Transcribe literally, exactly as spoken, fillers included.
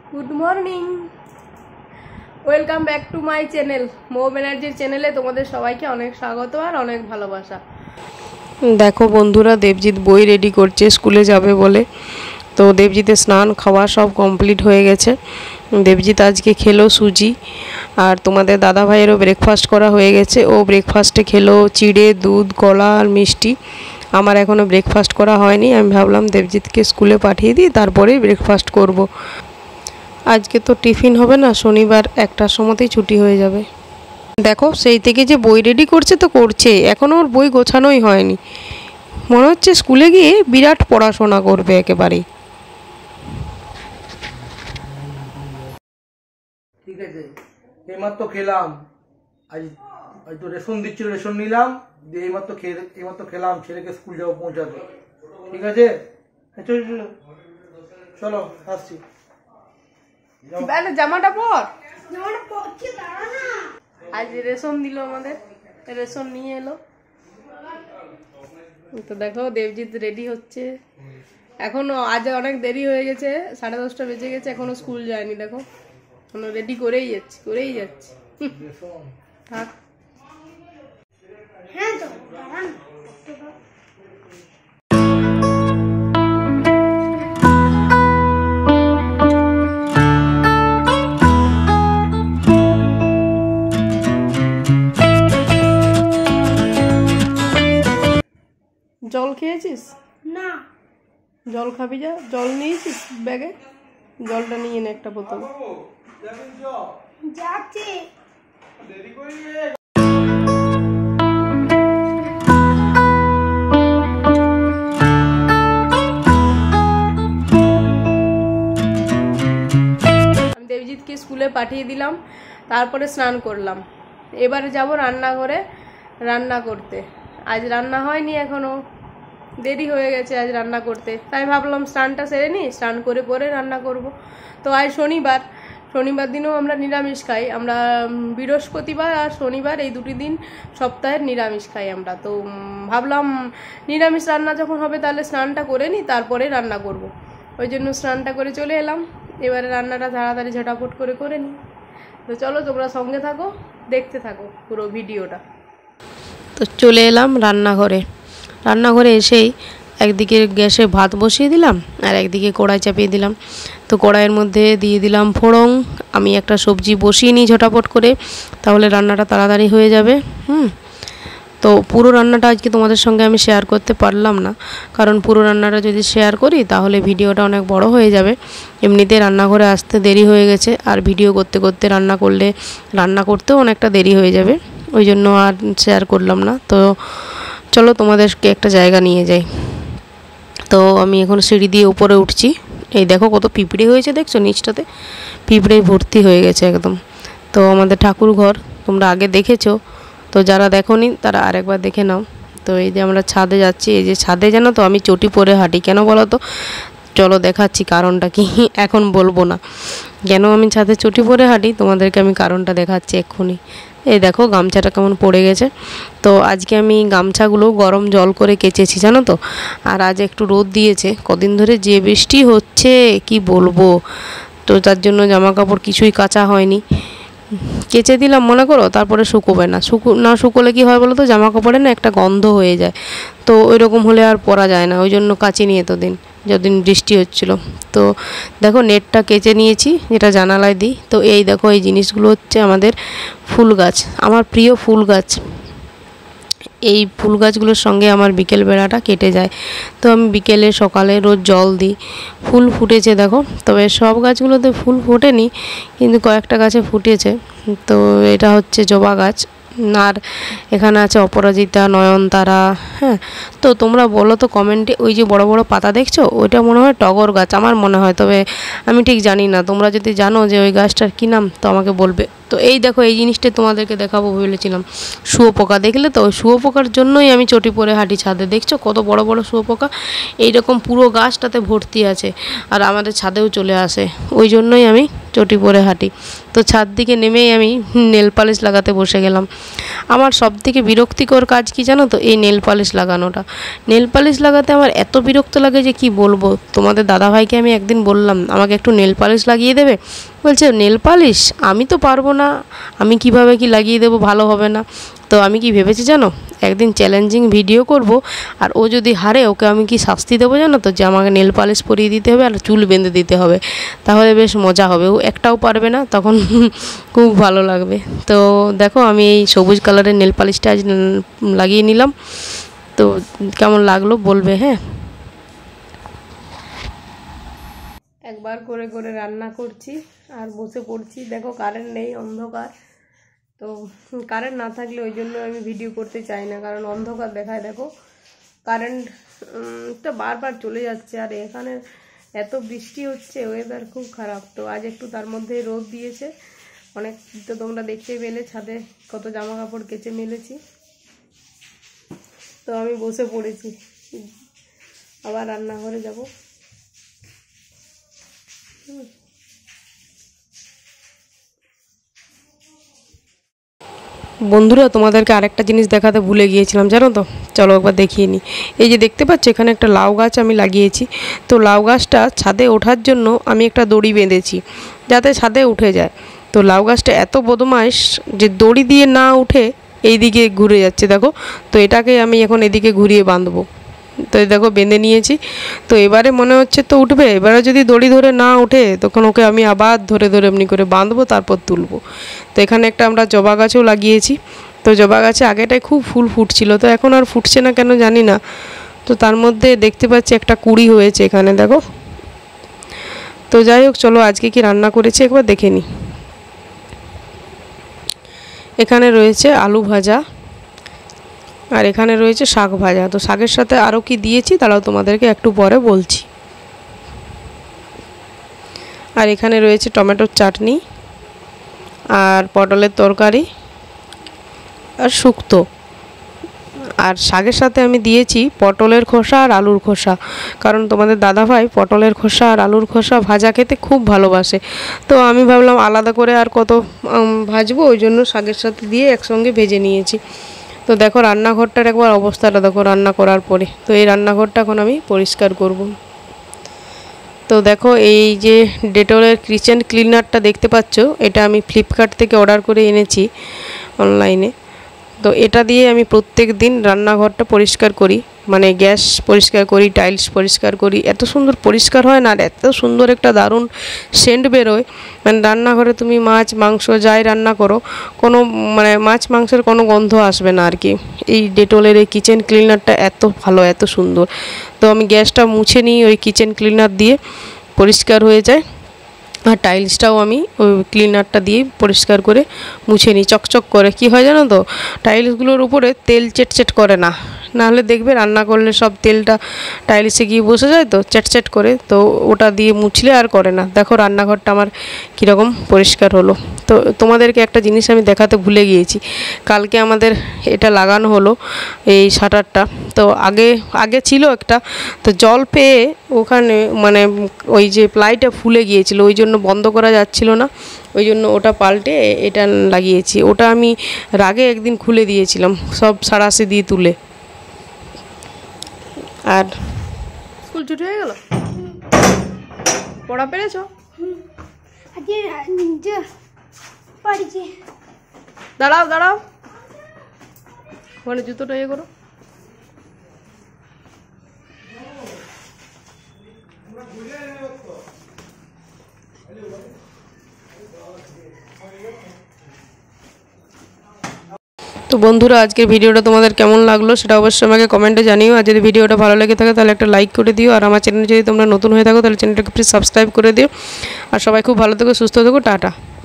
Good morning, welcome back to my channel. Mou ব্যানার্জির চ্যানেলে তোমাদের সবাইকে অনেক স্বাগত আর অনেক ভালোবাসা। দেখো বন্ধুরা, দেবজিৎ বই রেডি করছে স্কুলে যাবে বলে। তো দেবজিতের স্নান খাওয়া সব কমপ্লিট হয়ে গেছে। দেবজিৎ আজকে খেলো সুজি, আর তোমাদের দাদা ভাইয়েরও ব্রেকফাস্ট করা হয়ে গেছে। ও ব্রেকফাস্টে খেলো চিড়ে, দুধ, কলা আর মিষ্টি। আমার এখনও ব্রেকফাস্ট করা হয়নি। আমি ভাবলাম দেবজিৎকে স্কুলে পাঠিয়ে দিই, তারপরেই ব্রেকফাস্ট করব। আজকে তো টিফিন হবে না, শনিবার একটার সময়তেই ছুটি হয়ে যাবে। দেখো সেই থেকে যে বই রেডি করছে তো করছে, এখনও ওর বই গোছানোই হয়নি। মনে হচ্ছে স্কুলে গিয়ে বিরাট পড়াশোনা করবে একেবারেই। ঠিক আছে, এইমাত্র খেলাম। আজ আজ তো রেশন দিচ্ছিল, রেশন নিলাম, দিয়ে এইমাত্র খেয়ে এইমাত্র খেলাম। ছেলেকে স্কুল যাবো, পৌঁছাবে। ঠিক আছে, চলো চলো চলো, আসছি। জামাটা পর, আজ রেশন দিল আমাদের, রেশন নিয়ে এলো। তো দেখো দেবজিৎ রেডি হচ্ছে এখনো। আজ অনেক দেরি হয়ে গেছে, সাড়ে দশটা বেজে গেছে, এখনো স্কুল যায়নি। দেখো এখনো রেডি করেই যাচ্ছি করেই যাচ্ছি থাক। হ্যাঁ তো জল খেয়েছিস? না। জল খাবি? যা, জল নিয়েছিস ব্যাগে? জলটা নিয়ে নে একটা বোতল। যাচ্ছি। আমি দেবজিৎকে স্কুলে পাঠিয়ে দিলাম, তারপরে স্নান করলাম। এবারে যাব রান্নাঘরে রান্না করতে। আজ রান্না হয়নি এখনো, দেরি হয়ে গেছে আজ রান্না করতে। তাই ভাবলাম স্নানটা সেরে নিই, স্নান করে পরে রান্না করব। তো আজ শনিবার, শনিবার দিনেও আমরা নিরামিষ খাই। আমরা বৃহস্পতিবার আর শনিবার এই দুটি দিন সপ্তাহের নিরামিষ খাই আমরা। তো ভাবলাম নিরামিষ রান্না যখন হবে তাহলে স্নানটা করে নিই, তারপরে রান্না করব। ওই জন্য স্নানটা করে চলে এলাম। এবারে রান্নাটা তাড়াতাড়ি ঝটাপট করে করে নিই। তো চলো তোমরা সঙ্গে থাকো, দেখতে থাকো পুরো ভিডিওটা। তো চলে এলাম রান্নাঘরে। রান্নাঘরে এসেই একদিকে গ্যাসে ভাত বসিয়ে দিলাম, আর একদিকে কড়াই চাপিয়ে দিলাম। তো কড়াইয়ের মধ্যে দিয়ে দিলাম ফোড়ন। আমি একটা সবজি বসিয়ে নিই ঝটাপট করে, তাহলে রান্নাটা তাড়াতাড়ি হয়ে যাবে। হুম তো পুরো রান্নাটা আজকে তোমাদের সঙ্গে আমি শেয়ার করতে পারলাম না, কারণ পুরো রান্নাটা যদি শেয়ার করি তাহলে ভিডিওটা অনেক বড় হয়ে যাবে। এমনিতে রান্নাঘরে আসতে দেরি হয়ে গেছে, আর ভিডিও করতে করতে রান্না করলে রান্না করতেও অনেকটা দেরি হয়ে যাবে। ওই জন্য আর শেয়ার করলাম না। তো চলো তোমাদেরকে একটা জায়গা নিয়ে যাই। তো আমি এখন সিঁড়ি দিয়ে উপরে উঠছি। এই দেখো কত পিঁপড়ে হয়েছে, দেখছো নিচটাতে পিঁপড়ে ভর্তি হয়ে গেছে একদম। তো আমাদের ঠাকুর ঘর তোমরা আগে দেখেছো, তো যারা দেখোনি তারা আরেকবার দেখে নাও। তো এই যে আমরা ছাদে যাচ্ছি, এই যে ছাদে জানো তো আমি চটি পরে হাঁটি, কেন বলো তো? চলো দেখাচ্ছি কারণটা কি। এখন বলবো না কেন আমি ছাদে চটি পরে হাঁটি, তোমাদেরকে আমি কারণটা দেখাচ্ছি এক্ষুনি। এই দেখো গামছাটা কেমন পড়ে গেছে। তো আজকে আমি গামছাগুলো গরম জল করে কেচেছি জানো তো। আর আজ একটু রোদ দিয়েছে, কদিন ধরে যে বৃষ্টি হচ্ছে কি বলবো। তো তার জন্য জামা কাপড় কিছুই কাচা হয়নি। কেচে দিলাম মনে করো, তারপরে শুকোবে না। শুকো না শুকোলে কী হয় বলো তো, জামা কাপড়ে না একটা গন্ধ হয়ে যায়। তো ওই রকম হলে আর পরা যায় না, ওই জন্য কাচিনি এতদিন যতদিন বৃষ্টি হচ্ছিলো। তো দেখো নেটটা কেচে নিয়েছি, যেটা জানালায় দিই। তো এই দেখো এই জিনিসগুলো হচ্ছে আমাদের ফুল গাছ, আমার প্রিয় ফুল গাছ। এই ফুল গাছগুলোর সঙ্গে আমার বিকেল বেলাটা কেটে যায়। তো আমি বিকেলে সকালে রোজ জল দিই। ফুল ফুটেছে দেখো, তবে সব গাছগুলোতে ফুল ফোটেনি, কিন্তু কয়েকটা গাছে ফুটেছে। তো এটা হচ্ছে জবা গাছ, আর এখানে আছে অপরাজিতা, নয়নতারা। হ্যাঁ তো তোমরা বলো তো কমেন্টে, ওই যে বড় বড় পাতা দেখছো ওইটা মনে হয় টগর গাছ আমার মনে হয়, তবে আমি ঠিক জানি না। তোমরা যদি জানো যে ওই গাছটার কী নাম তো আমাকে বলবে। তো এই দেখো এই জিনিসটা তোমাদেরকে দেখাবো ভেবেছিলাম, শুয়োপোকা। দেখলে তো, ওই শুয়োপোকার জন্যই আমি চটি পরে হাঁটি ছাদে। দেখছো কত বড় বড় শুয়োপোকা, এইরকম পুরো গাছটাতে ভর্তি আছে, আর আমাদের ছাদেও চলে আসে। ওই জন্যই আমি চটি পরে হাঁটি। তো ছাদ দিকে নেমেই আমি নেল পালিশ লাগাতে বসে গেলাম। আমার সব থেকে বিরক্তিকর কাজ কি জানো তো, এই নেল পালিশ লাগানোটা। নেল পালিশ লাগাতে আমার এত বিরক্ত লাগে যে কি বলবো। তোমাদের দাদাভাইকে আমি একদিন বললাম আমাকে একটু নেল পালিশ লাগিয়ে দেবে, বলছে নেল পালিশ আমি তো পারবো না, আমি কিভাবে কি লাগিয়ে দেবো, ভালো হবে না। তো আমি কি ভেবেছি জানো, একদিন চ্যালেঞ্জিং ভিডিও করব, আর ও যদি হারে ওকে আমি কি শাস্তি দেবো জানো তো, যে আমাকে নেল পালিশ পরিয়ে দিতে হবে আর চুল বেঁধে দিতে হবে, তাহলে বেশ মজা হবে। ও একটাও পারবে না, তখন খুব ভালো লাগবে। তো দেখো আমি এই সবুজ কালারের নেল পালিশটা আজ লাগিয়ে নিলাম। তো কেমন লাগলো বলবে। হ্যাঁ, একবার করে করে রান্না করছি আর বসে পড়ছি। দেখো কারেন্ট নেই, অন্ধকার। তো কারেন্ট না থাকলে ওই জন্য আমি ভিডিও করতে চাই না, কারণ অন্ধকার দেখায়। দেখো কারেন্টটা বারবার চলে যাচ্ছে, আর এখানে এত বৃষ্টি হচ্ছে, ওয়েদার খুব খারাপ। তো আজ একটু তার মধ্যে রোদ দিয়েছে অনেক। তো তোমরা দেখতেই পেলে ছাদে কত জামা কাপড় কেচে মেলেছি। তো আমি বসে পড়েছি, আবার রান্নাঘরে যাব। বন্ধুরা তোমাদেরকে আরেকটা জিনিস দেখাতে ভুলে গিয়েছিলাম জানো তো, চলো একবার দেখিয়ে নিই। এই যে দেখতে পাচ্ছ এখানে একটা লাউ গাছ আমি লাগিয়েছি। তো লাউ গাছটা ছাদে ওঠার জন্য আমি একটা দড়ি বেঁধেছি যাতে ছাদে উঠে যায়। তো লাউ গাছটা এত বদমাইশ যে দড়ি দিয়ে না উঠে এই দিকে ঘুরে যাচ্ছে। দেখো, তো এটাকে আমি এখন এদিকে ঘুরিয়ে বাঁধবো। তো দেখো বেঁধে নিয়েছি। তো এবারে মনে হচ্ছে তো উঠবে। এবারে যদি দড়ি ধরে না উঠে তখন ওকে আমি আবার ধরে ধরে এমনি করে বাঁধবো, তারপর তুলবো। তো এখানে একটা আমরা জবা গাছও লাগিয়েছি। তো জবা গাছে আগেটায় খুব ফুল ফুটছিল, তো এখন আর ফুটছে না কেন জানি না। তো তার মধ্যে দেখতে পাচ্ছি একটা কুড়ি হয়েছে এখানে, দেখো। তো যাই হোক, চলো আজকে কি রান্না করেছি একবার দেখে নিই। এখানে রয়েছে আলু ভাজা, আর এখানে রয়েছে শাক ভাজা। তো শাকের সাথে আরও কি দিয়েছি তারাও তোমাদেরকে একটু পরে বলছি। আর এখানে রয়েছে টমেটোর চাটনি, আর পটলের তরকারি, আর শুক্তো। আর শাকের সাথে আমি দিয়েছি পটলের খোসা আর আলুর খোসা, কারণ তোমাদের দাদাভাই পটলের খোসা আর আলুর খোসা ভাজা খেতে খুব ভালোবাসে। তো আমি ভাবলাম আলাদা করে আর কত ভাজবো, ওই জন্য শাকের সাথে দিয়ে একসঙ্গে ভেজে নিয়েছি। তো দেখো রান্নাঘরটার একবার অবস্থাটা দেখো রান্না করার পরে। তো এই রান্নাঘরটা এখন আমি পরিষ্কার করব। তো দেখো এই যে ডেটলের কিচেন ক্লিনারটা দেখতে পাচ্ছ, এটা আমি ফ্লিপকার্ট থেকে অর্ডার করে এনেছি অনলাইনে। তো এটা দিয়ে আমি প্রত্যেক দিন রান্নাঘরটা পরিষ্কার করি, মানে গ্যাস পরিষ্কার করি, টাইলস পরিষ্কার করি। এত সুন্দর পরিষ্কার হয় না, আর এত সুন্দর একটা দারুণ সেন্ট বেরোয়। মানে রান্নাঘরে তুমি মাছ মাংস যাই রান্না করো, কোনো মানে মাছ মাংসের কোনো গন্ধ আসবে না আর কি। এই ডেটলের এই কিচেন ক্লিনারটা এত ভালো, এত সুন্দর। তো আমি গ্যাসটা মুছে নিই ওই কিচেন ক্লিনার দিয়ে, পরিষ্কার হয়ে যায়। আর টাইলসটাও আমি ওই ক্লিনারটা দিয়ে পরিষ্কার করে মুছে নিই চকচক করে। কি হয় জানো তো, টাইলসগুলোর উপরে তেল চেটচেট করে না, নাহলে দেখবে রান্না করলে সব তেলটা টাইলসে গিয়ে বসে যায়, তো চেটচেট করে। তো ওটা দিয়ে মুছলে আর করে না। দেখো রান্নাঘরটা আমার কীরকম পরিষ্কার হলো। তো তোমাদেরকে একটা জিনিস আমি দেখাতে ভুলে গিয়েছি। কালকে আমাদের এটা লাগানো হলো এই শাটারটা। তো আগে আগে ছিল একটা, তো জল পেয়ে ওখানে মানে ওই যে প্লাইটা ফুলে গিয়েছিল, ওই জন্য বন্ধ করা যাচ্ছিল না। ওই জন্য ওটা পাল্টে এটা লাগিয়েছি। ওটা আমি রাগে একদিন খুলে দিয়েছিলাম সব সাড়াশি দিয়ে তুলে। আর স্কুল ছুটি হয়ে গেল, পড়া পেরেছ? দাঁড়াও দাঁড়াও, ওখানে জুতোটা ইয়ে করো। তো বন্ধুরা আজকের ভিডিওটা তোমাদের কেমন লাগলো সেটা অবশ্যই আমাকে কমেন্টে জানিও। আর যদি ভিডিওটা ভালো লেগে থাকে তাহলে একটা লাইক করে দিও। আর আমার চ্যানেলে যদি তোমরা নতুন হয়ে থাকো তাহলে চ্যানেলটাকে প্লিজ সাবস্ক্রাইব করে দিও। আর সবাই খুব ভালো থেকো, সুস্থ থেকো, টাটা।